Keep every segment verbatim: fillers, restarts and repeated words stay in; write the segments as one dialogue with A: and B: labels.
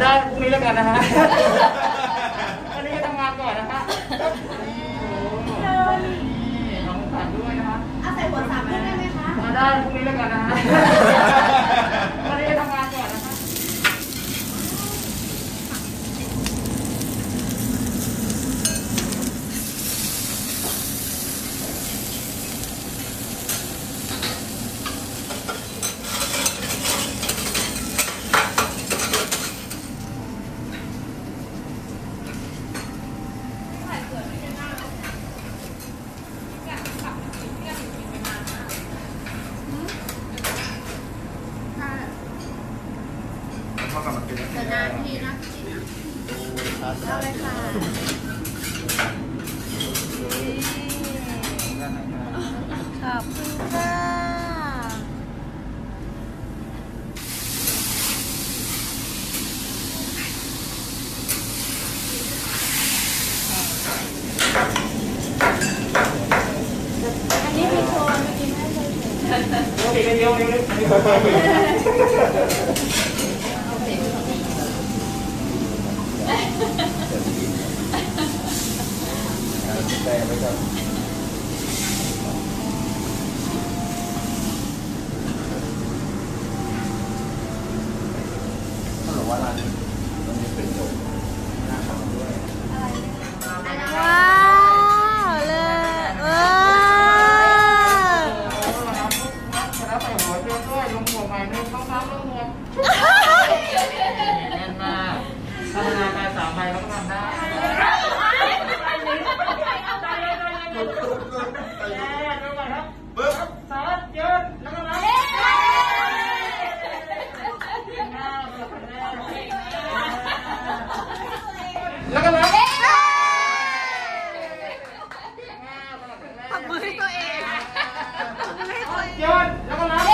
A: ได้พรุ่งนี้แล้วกันนะฮะวันนี้ทำงานก่อนนะฮะน้องตัดด้วยนะฮะเอาใส่หัวสามได้ไหมคะมาได้พรุ่งนี้แล้วกันนะฮะวันนี้ทำงานก่อนนะฮะ
B: เดี๋ยวนะพี่นะเอาเลยค่ะขอบคุณค่ะอันนี้มีโชว์เมื่อกี้ไม่ได้โชว์เดี๋ยวเดี๋ยวเดี๋ยว
C: แต่ไม่ครับเขาบอกว่าร้านนี้ต้องมีเป็นโจทย์หน้าขาวด้วย
B: ว้าวเลยว้าว
A: แล้วใส่หัวเชือกด้วยลงหัวใหม่หนึ่งต้องน้ำลงหัวแน่นมากพัฒนาการสามใบแล้วก็ทำได้ซอสเยอะแล้วก็รับแล้วก็รับ
B: ทำมือให้ตัวเอง
A: เยอะแล้วก็รับ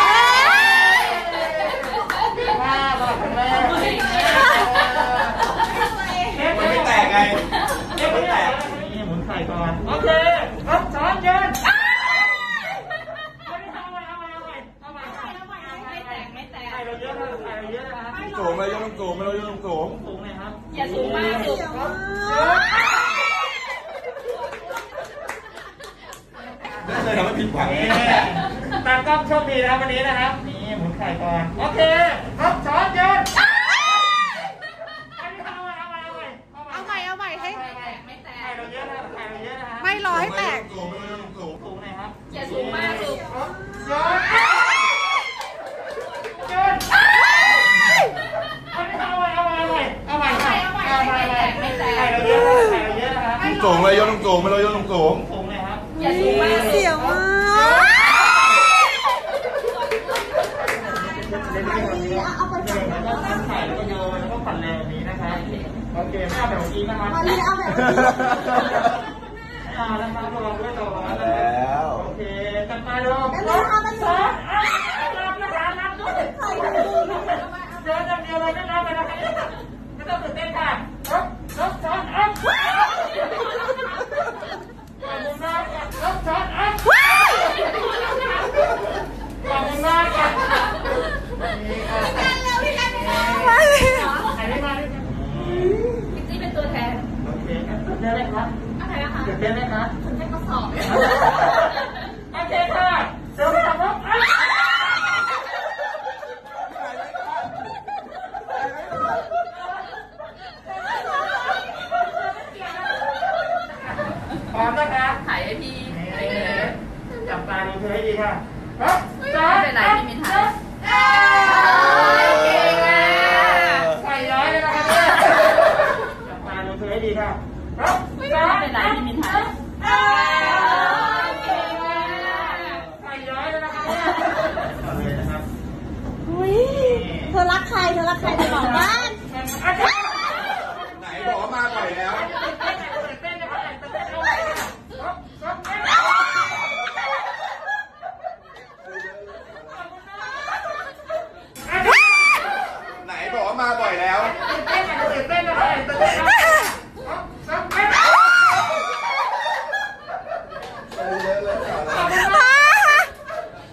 A: มาตลอดแรก
C: มันไม่แตกไงไม่แตก
A: นี่หมุนไข่ก่อนโอเครับซอสเยอะ
C: สูงไปยกลงสูงไปเรายกลงสูง
A: สูงเลยครับ
B: อย่าสูงมากสูง
C: ไม่เคยทำให้ผิดหวัง
A: ตากล้องโชคดีนะครับวันนี้นะครับนี่หมุนไข่ก่อนโอเคครับช้อนเยิน
B: เอาใหม่เอาใหม่ให้
A: ไม่แตกไข่เราเยอะนะไข่เราเยอะนะฮะ
B: ไม่รอให้แตก
C: สูงไปเราสูง
A: สูงเลยครับ
B: อย่าสูงมากสูง
A: เยินเยินเอาใหม่เอาใหม่เอาใหม่เอาใหม่เอาใหม่ไม่แตกไข่เราเยอะนะไข่เราเยอะนะฮะ
C: สูงไปยกลงสูงไปเรายกลงสูง
A: สูงเลยครับ
B: อย่าสูงมากเสียวมาก
A: เอาไปปั่นแล้วก็ใส่แล้วก็โยนแล้วก็ปั่นเร็วนี้นะครับโอเคไม่เอาแบบเมื่อกี้นะครับ
B: วันนี้เอาแบบ
A: เอาแล้วครับลองด้วยตัวแล้วโอเคจัดมาลงซอสซอสรับนะคะรับด้วยเดินอย่างเดียวเลยไม่รับเลยนะคะไม่ต้องตื่นเต้นค่ะรับรับซอสอัพขอบคุณมากรับซอสอัพขอบคุณมากค่ะนี่ค่ะ
B: พี่กันเร็วพี่กัน
A: มาใครได้มาด้วยกัน
B: พี่จี้เป็นตัวแทน
A: โอเคครับตื่นเต้นไหมครับ
B: อะไรนะคะ
A: ตื่นเต้นไหมครับ
B: ตื่นเต้นก็สอบ
A: โอเคค่ะเดี๋ยวเราพบกันพร้อมนะคะ
B: ถ่ายให้พี่
A: จับตาดูเธอให้ดีค่ะครับจ้า
B: เป็นไรพี่มินถ่ายเก่งอ่ะ
A: ใส่ย้อยเลยนะครับจับตาดูเธอให้ดีค่ะครับจ้า
B: เป็นไรพี่มินถ่าย
A: เก่งอ่ะใส่ย้อยเลยนะครับต่อเลยนะครับ
B: อุ้ยเธอรักใครเธอรักใครจะบอกบ้าน
C: ไหนบอกว่ามาบ่อยแล้วไหนบอกว่ามาบ่อยแล้ว
A: ตื่นเต้นนะตื่นเต้นนะ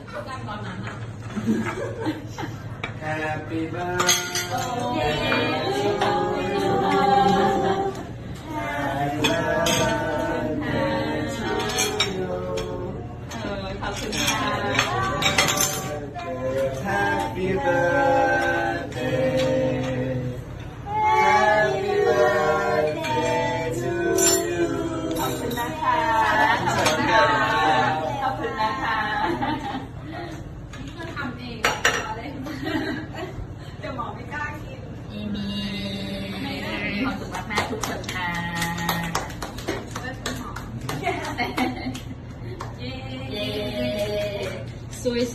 C: Happy birthday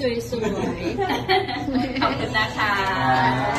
B: สวยๆ
D: ขอบคุณนะคะ
C: อ่า